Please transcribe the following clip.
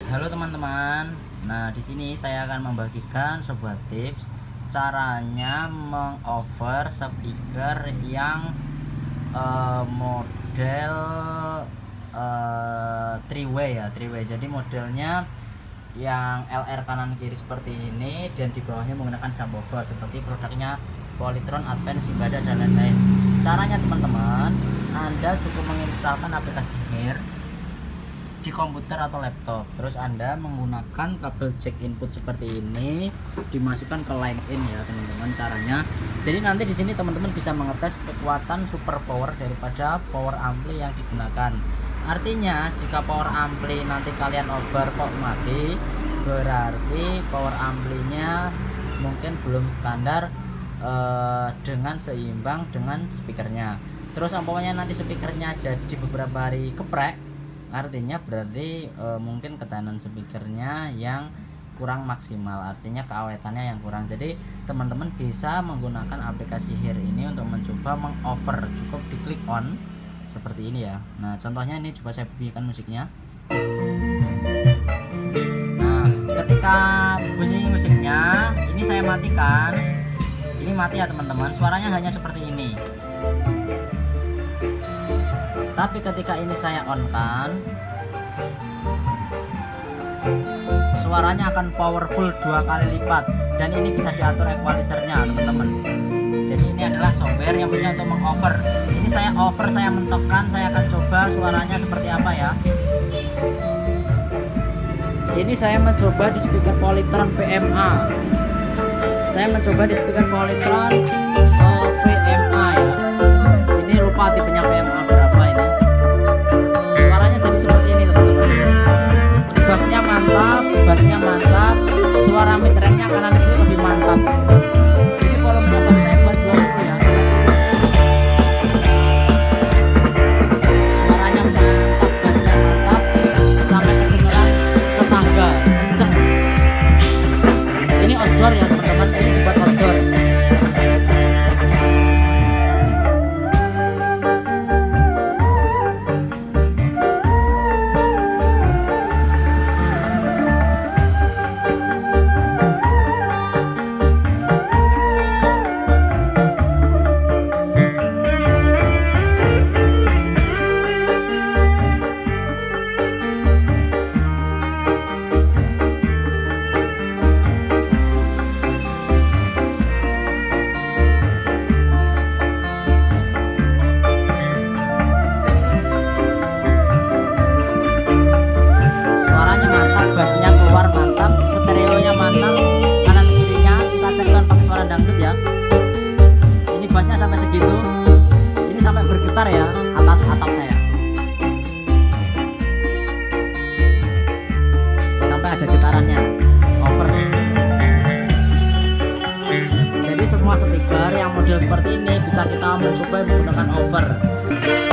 Halo teman-teman. Nah, di sini saya akan membagikan sebuah tips caranya mengover speaker yang model three way ya, three way. Jadi modelnya yang LR kanan kiri seperti ini dan di bawahnya menggunakan subwoofer seperti produknya Polytron, Advance, Simbada dan lain-lain. Caranya teman-teman, Anda cukup menginstalkan aplikasi Hear di komputer atau laptop, terus Anda menggunakan kabel jack input seperti ini dimasukkan ke line in ya teman-teman caranya. Jadi nanti di sini teman-teman bisa mengetes kekuatan super power daripada power ampli yang digunakan. Artinya jika power ampli nanti kalian over kok mati, berarti power amplinya mungkin belum standar dengan seimbang dengan speakernya. Terus umpamanya nanti speakernya jadi beberapa hari keprek, artinya berarti mungkin ketahanan speakernya yang kurang maksimal, artinya keawetannya yang kurang. Jadi teman-teman bisa menggunakan aplikasi Hear ini untuk mencoba mengover. Cukup diklik on seperti ini ya. Nah contohnya ini, coba saya bunyikan musiknya. Nah ketika bunyi musiknya ini saya matikan, ini mati ya teman-teman, suaranya hanya seperti ini. Tapi ketika ini saya on kan, suaranya akan powerful 2 kali lipat, dan ini bisa diatur equalizernya teman-teman. Jadi ini adalah software yang punya untuk mengover. Ini saya over, saya mentokkan, saya akan coba suaranya seperti apa ya. Ini saya mencoba di speaker Polytron VMA. Saya mencoba di speaker Polytron VMA ya. Ini lupa tipenya VMA berapa ini. Suaranya jadi seperti ini teman-teman. Bassnya mantap, bassnya mantap, suara mid-range-nya kanan kiri lebih mantap. Ini volumenya baru saya buat 20 ya. Suaranya mantap, bassnya mantap, sampai kedengeran tetangga, kenceng. Ini outdoor ya teman-teman, ini dibuat outdoor. Bassnya keluar mantap, stereonya mantap, kanan kirinya kita cek sound pakai suara dangdut ya. Ini bassnya sampai segitu, ini sampai bergetar ya atas atap saya, sampai ada getarannya, over. Jadi semua speaker yang model seperti ini bisa kita mencoba menggunakan over.